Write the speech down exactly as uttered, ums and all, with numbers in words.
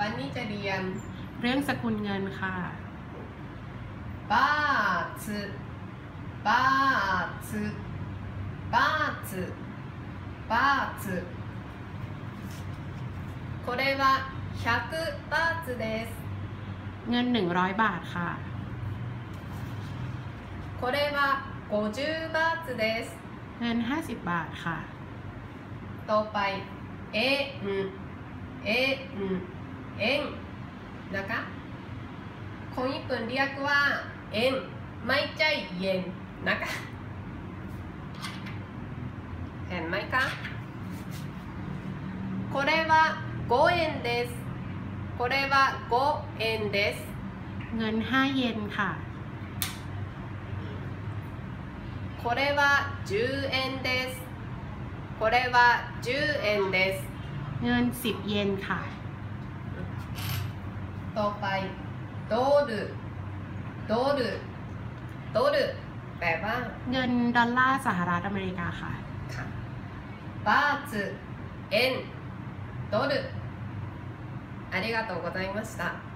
วันนี้จะเรียนเรื่องสกุลเงินค่ะバーツバーツバーツバーツこれはひゃくバーツですเงินหนึ่งร้อยบาทค่ะこれはごじゅうバーツですเงินห้าสิบบาทค่ะต่อไปเอ็นเอ็นเอ็นนะคะคนญี่ปุ่นเรียกว่าเอ็นไม่ใช่เยนนะคะเห็นไหมคะこれはごえんですこれはごえんですเงินห้าเยนค่ะこれはじゅうえんですこれはじゅうえんですเงินสิบเยนค่ะต่อไปドルドルドルแปลว่าเงินดอลลาร์สหรัฐอเมริกาค่ะバーツ円ドルありがとうございました。